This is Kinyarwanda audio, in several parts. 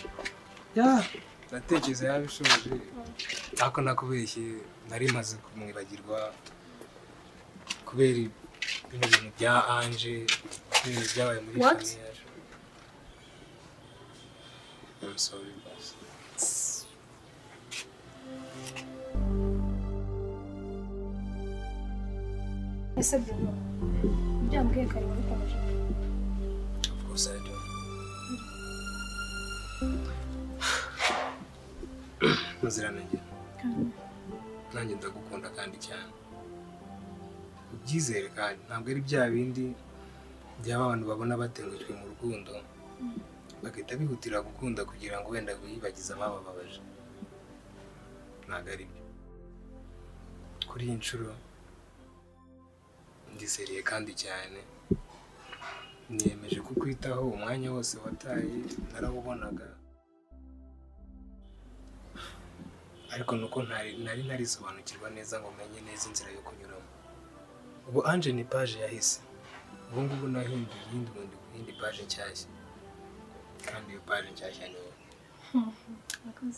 Ya, natekereza yabishoboje. Ako nakubeshye nari maze kumwibagirwa kubera ibintu bya Ange, ibintu byabaye muri famille yacu. I'm sorry, boss. Ese Bruno, byambwiye kare muri college. Of course I do. Muziranenge. Nanjye ndagukunda kandi cyane. Ubyizere kandi ntabwo ari bya bindi byaba abantu babona batengujwe mu rukundo bagahita bihutira gukunda kugira ngo wenda bibagize abababaje. Ntabwo ari byo. Kuri iyi nshuro ndiseriye kandi cyane. Niyemeje kukwitaho umwanya wose wataye narawubonaga. Ariko nuko nari narisobanukirwa neza ngo menye neza inzira yo kunyuramo. Ubu Ange ni page yahise. Ubu ngubu nahinduye iyindi page nshyashya. Kandi iyo page nshyashya ni wowe. Murakoze.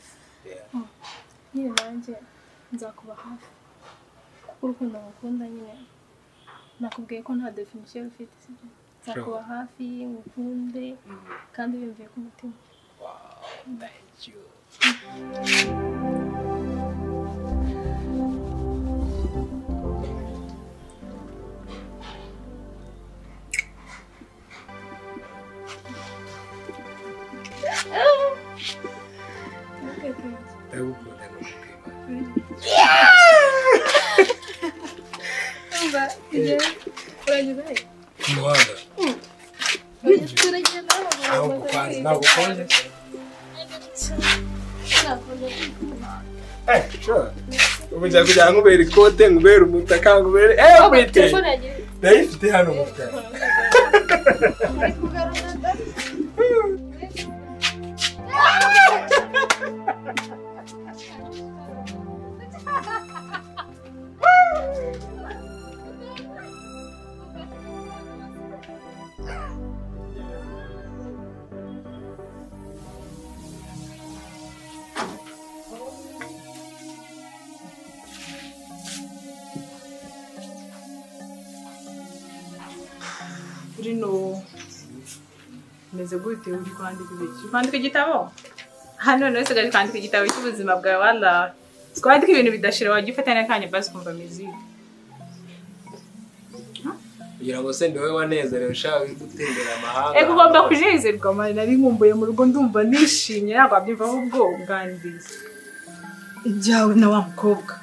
Nyine nanjye nzakuba hafi. Kuko urukundo ngukunda nyine nakubwiye ko nta definition ufite sibyo. Nzakuba hafi ngukunde kandi bimviye ku mutima. Wow, thank you. Ubuja kugira ngo ubere ikote ngubere umutaka ngubere everything. Ndayifite hano umutaka. Bruno, meze gute uri kwandika igitabo? Hano none se kwandika igitabo cy'ubuzima bwawe wala. Twandika ibintu bidashira wajya ufatanya kanya basi kumva music. Kugira ngo se ndiwe wanezerewe ushaka gutembera amahanga. Ugomba kujezerwa mari nari nkumbuye mu rugo ndumva nishimye ntabwo abyumva ubwo bwandize. Ibyawe na wa mukobwa.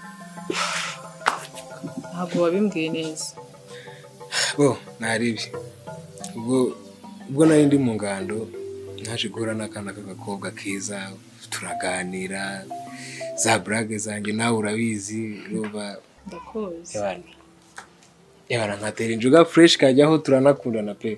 Ntabwo wabimbwiye neza. Bo, naribi. Ubwo nari ndi mu ngando naje guhura n'akana k'agakobwa keza turaganira za brage zanjye nawe urabizi ruba ndakoze. Yabana nkatera injuga fresh kajyaho turanakundana pe.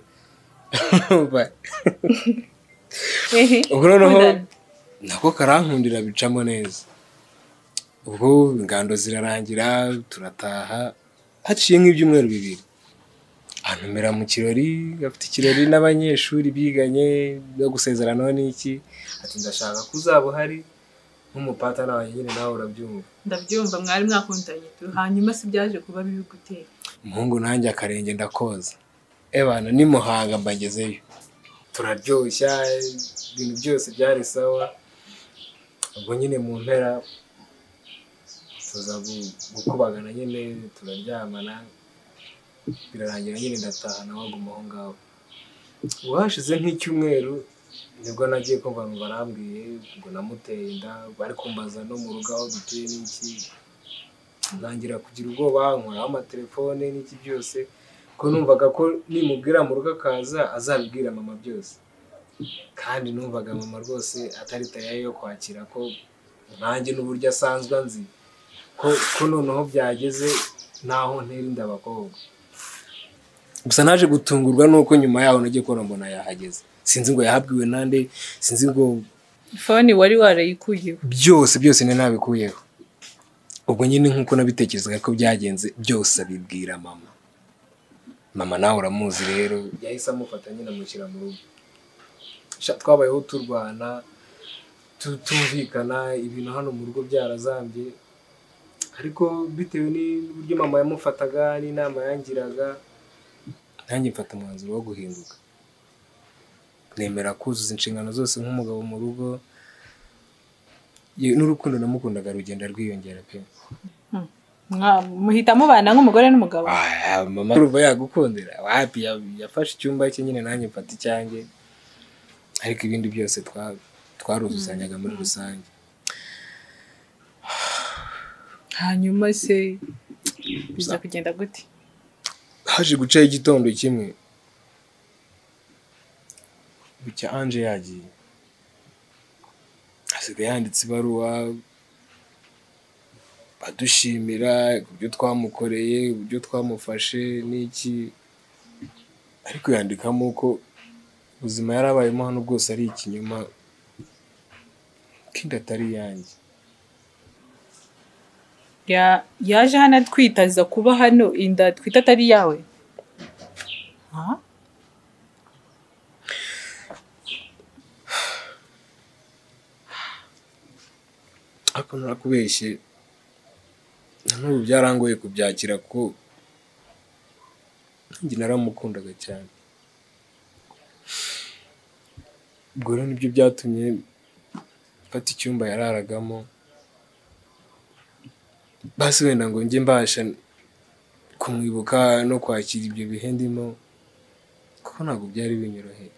Ubwo noneho nako karankundira bicamo neza. Ubwo ingando zirarangira turataha haciye nk'ibyumweru bibiri. Antumira mu kirori gafite ikirori n'abanyeshuri biganye no gusezerana n'iki ati ndashaka kuzaba hari nk'umupatana wanjye nyine nawe urabyumva. Ndabyumva mwari mwakundanye hanyuma si byaje kuba bibi gutera. Umuhungu nanjye akarenge ndakoza. Ebana ni Muhanga mbagezeyo. Turaryoshya ibintu byose byari sawa. Ubwo nyine mu mpera tuza gukubagana nyine turaryamana. Birarangira nyine ndataha nawe aguma aho ngaho. Uhashize nk'icyumweru nibwo nagiye kumva ngo barambwiye ngo namuteye inda bari kumbaza no mu rugo aho dutuye n'iki. Ntangira kugira ubwoba nkora amatelefone n'iki byose ko numvaga ko nimubwira mu rugo akaza azabibwira mama byose. Kandi numvaga mama rwose atari tayaye yo kwakira ko nanjye n'uburyo asanzwe nzi ko noneho byageze naho ntera inda abakobwa. Gusa naje gutungurwa nuko nyuma yaho nagiye kubona mbona yahageze. Sinzi ngo yahabwiwe nande, sinzi ngo phone wari warayikuyeho. Byose ne nabikuyeho. Ubwo nyine nkuko nabitekerezaga ko byagenze byose abibwira mama. Mama nawe uramuzi rero yahise amufata nyine amushyira mu rugo. twabayeho turwana tumvikana ibintu hano mu rugo byarazambye ariko bitewe n'uburyo mama yamufataga n'inama yangiraga nanjye mfata umwanzuro wo guhinduka nemera kuzuza inshingano zose nk'umugabo mu rugo n'urukundo namukundaga rugenda rwiyongera pe muhita mubana nk'umugore n'umugabo mama urumva yagukundira wapi yafashe icyumba cye nyine nanjye mfata icyanjye ariko ibindi byose twaruzuzanyaga muri rusange. Hanyuma se biza kugenda gute? Haje gucaho igitondo kimwe bucya Anje yagiye asigaye yanditse ibaruwa badushimira ibyo twamukoreye ibyo twamufashe n'iki ariko yandikamo ko ubuzima yarabayemo hano bwose ari ikinyoma kandi atari yanjye. Yaje hano twitaza kuba hano inda twita atari yawe. Ako narakubeshye n'ubu byarangoye kubyakira ko njye naramukundaga cyane. Ubwo rero nibyo byatumye mfata icyumba yararagamo basi wenda ngo njye mbasha kumwibuka no kwakira ibyo bihe ndimo kuko ntabwo byari binyoroheye.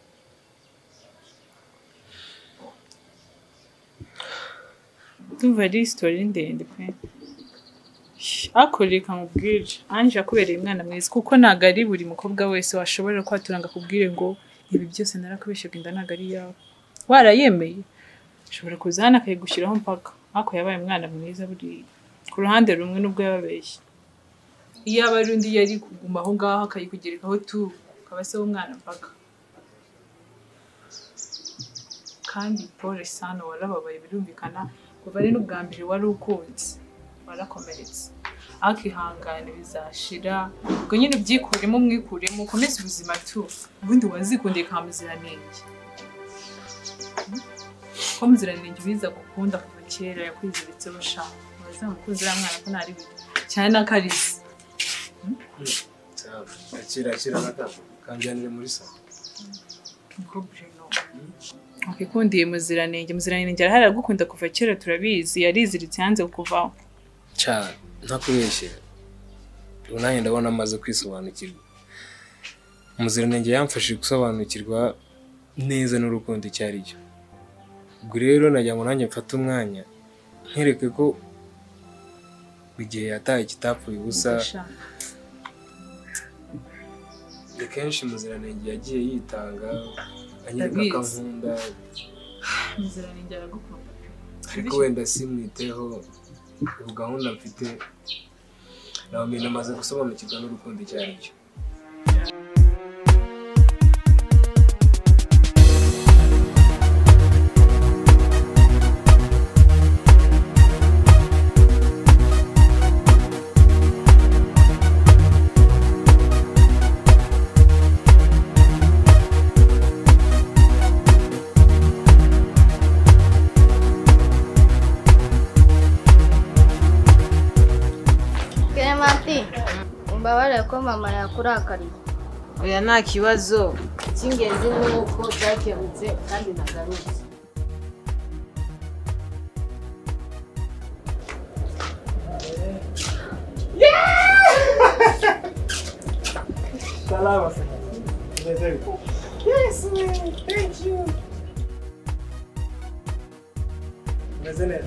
Tuva ari story ndende pe. Akoreka mubwire Anje akubereye umwana mwiza kuko ntago ari buri mukobwa wese washobora kwaturanga kubwire ngo ibi byose narakubeshyaga inda ntago ari yawe. Warayemeye ushobora kuza hano akayigushyiraho mpaka ako yabaye umwana mwiza buri ku ruhande rumwe nubwo yababeshye. Iyo abarundi yari kuguma aho ngaho akayikugerekaho tu kabase umwana mpaka. Kandi pole sana warababaye birumvikana kuva ari n'ubwa mbere wari ukunze warakomeretse akihangana bizashira ubwo nyine ubyikuremo mwikuremo ukomeze ubuzima tu ubundi wazikundiye ka muziranenge ko muziranenge biza gukunda kuva kera yakwiziritse bashaka bazamukuzira mwana ko nari bibi cyane nakarisi akira kanjyanire muri salo niko Bruno akikundiye muziranenge arahari gukunda kuva kera turabizi yariziritse hanze kuvaho cyane ntakubeshye ubu nanjye ndabona amaze kwisobanukirwa. Muziranenge yamfashije gusobanukirwa neza n'urukundo icyo ari cyo. Ubwo rero najya ngo nanjye mfate umwanya nkereke ko igihe yataye kitapfuye ubusa. Kenshi Muziranenge yagiye yitanga anyereka ko nkunda Muziranenge aragukunda ariko wenda simwiteho ubu gahunda mfite naomie namaze gusobanukirwa n'urukundo icyo ari cyo. Mbabare ko mama yakurakariye. Oya nta kibazo cy'ingenzi nuko byakemutse kandi nagarutse. Salama. Yes, thank you. Nazene.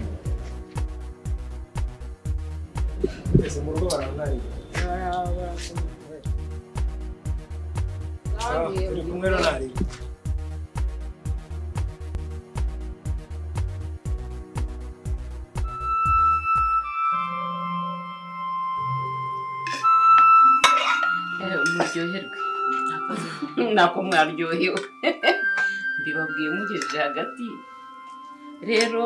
Ese murugo barangari. Uri kumwe na nari. Muryoherwe nako mwaryohewe mbibabwiye mugejeje hagati rero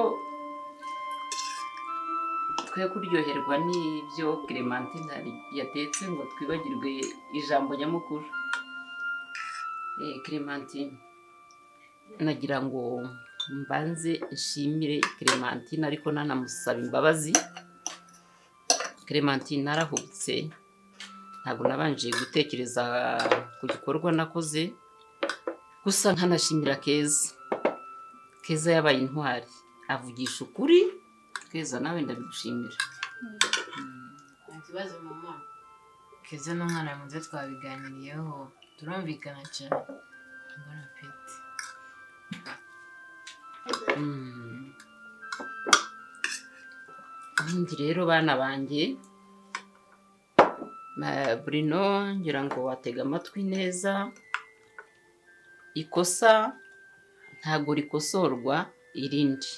twe kuryoherwa n'ibyo Clementine yatetse ngo twibagirwe ijambo nyamukuru. Clementine nagira ngo mbanze nshimire Clementine ariko nanamusaba imbabazi. Clementine narahubutse ntabwo nabanje gutekereza ku gikorwa nakoze, gusa nkanashimira Keza yabaye intwari avugisha ukuri. Keza nawe ndabigushimira. Ikibazo mama, Keza n'umwana muze twabiganiriyeho turumvikana cyane. Mbona pete. Ubundi rero bana banjye, Bruno ngira ngo watega amatwi neza. Ikosa ntago rikosorwa irindi.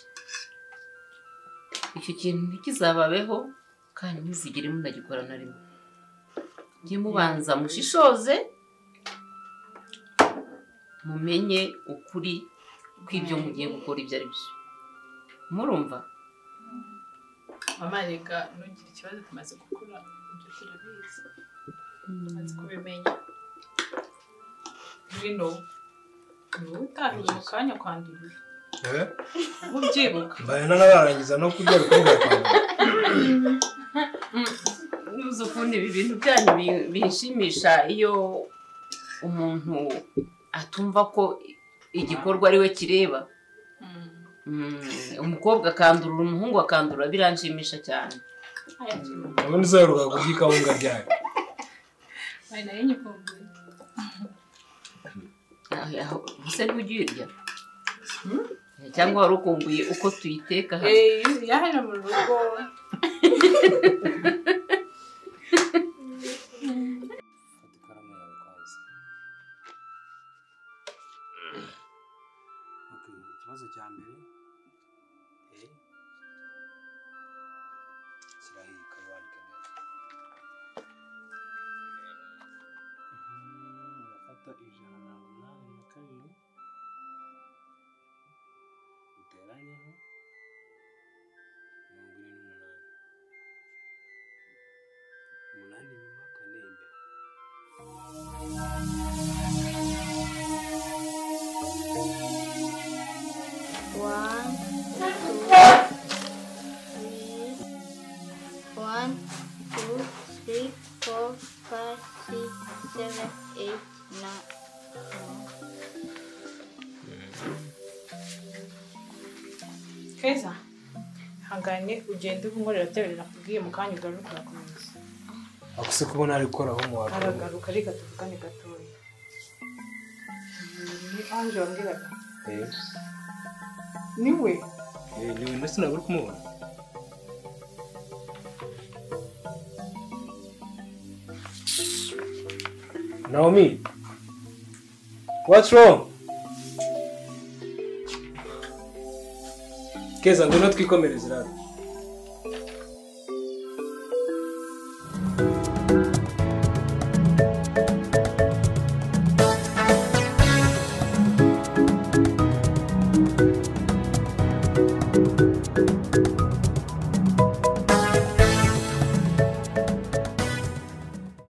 Icyo kintu ntikizababeho kandi muzigire munagikora na rimwe. Njye mubanza mushishoze mumenye ukuri kw'ibyo mugiye gukora ibyo ari byo. Murumva? Mama reka ntugire ikibazo, tumaze gukura ibyo turabizi. Tumaze kubimenya. Bruno utahiye mu kanya kwandurira. Ubyibuka. Mbaye nanabarangiza no kurya rukundo kwawe. Nuzufundi ibi bintu byanyu bishimisha iyo umuntu atumva ko igikorwa ari we kireba. Umukobwa akandurura, umuhungu akandurura, biranshimisha cyane. Ubundi zaruka kugikawunga ryawe. Bari nayo nyikumbuye. Ese ntugirya? Cyangwa wari ukumbuye uko tuyiteka hano? Yahera mu rugo. Ikibazo cya mbere kirahika wandike neza. Urafata 182 uteranyeho 48 umunani nyuma kane imbere. One, two, three, 4, 5, 6, 7, 8, 9. Keza hangane ugende unkorera bya bintu nakubwiye mu kanya ugaruka urakomeza. Akuse kubona ari gukora aho mu waro. Aragaruka reka tuvugane gatoya. Ni anje wambwiraga. Niwe niwe ndetse nabwo kumubona. Naomie, what's wrong? Keza ngwino twikomereze rero.